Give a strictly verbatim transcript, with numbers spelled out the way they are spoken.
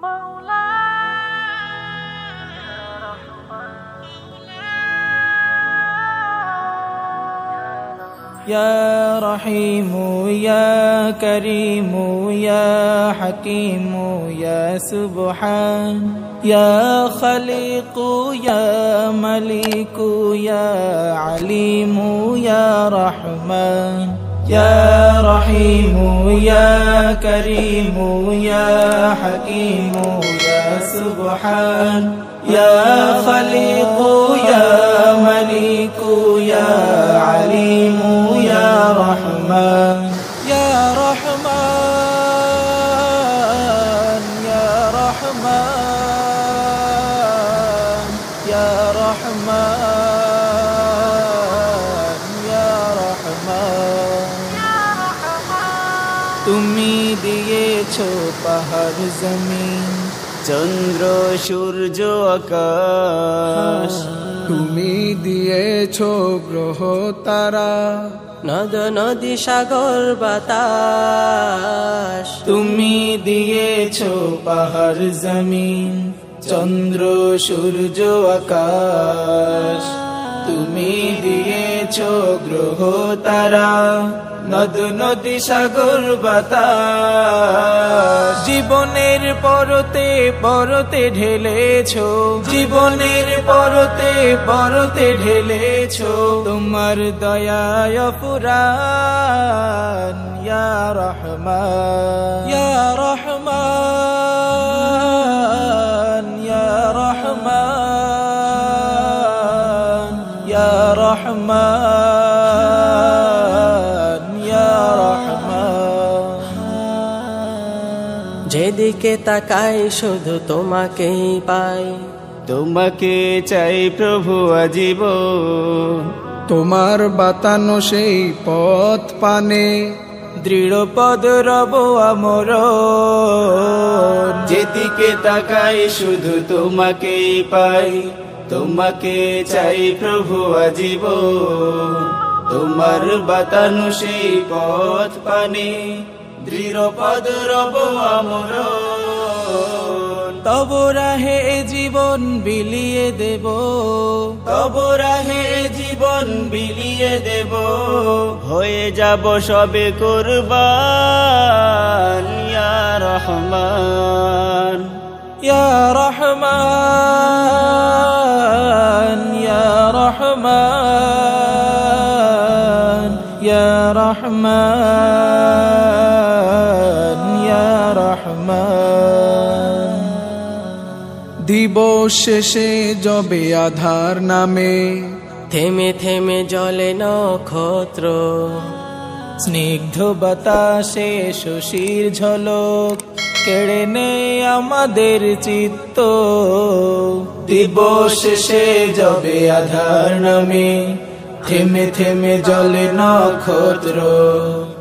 يا رحيم يا كريم يا حكيم يا سبحان يا خليق يا مليك يا عليم يا رحمن يا رحيم يا كريم يا حكيم يا سبحان يا خليق يا مليك يا عليم يا رحمن يا رحمن يا رحمن يا رحمن يا رحمن তুমি দিয়েছো পাহাড় জমিন চন্দ্র সূর্য আকাশ তুমি দিয়েছো গ্রহ তারা নদ নদী সাগর বাতাস তুমি দিয়েছো পাহাড় জমিন চন্দ্র সূর্য আকাশ তুমি দিয়েছো গ্রহ তারা নদ নদী সাগর বাতাস জীবনের পরতে পরতে ঢেলেছো জীবনের পরতে পরতে ঢেলেছো তোমার দয়ায় ফুরান ইয়া রহমান ইয়া রহমান ইয়া রহমান ইয়া রহমান যেদিকে তাকাই শুধু তোমাকেই পাই তোমাকে চাই প্রভু আজীবন তোমার বাতানো সেই পথ পানে দৃঢ় পদ রব আমর যেদিকে তাকাই শুধু তোমাকেই পাই তোমাকে চাই প্রভু আজীবন তোমার বাতানো সেই পথ পানে দৃঢ় পদ রব আমর তব রাহে জীবন বিলিয়ে দেব তব রাহে জীবন বিলিয়ে দেব হয়ে যাব সবে কুরবান ইয়া রহমান ইয়া রহমান ইয়া রহমান ইয়া রহমান ইয়া রহমান দিবস শেষে যবে আধার নামে থেমে থেমে জলে নক্ষত্র স্নিগ্ধ বাতাসে শশীর ঝলক কেড়ে নেয় আমাদের চিত্ত দিবস শেষে যবে আধার নামে থেমে থেমে জলে নক্ষত্র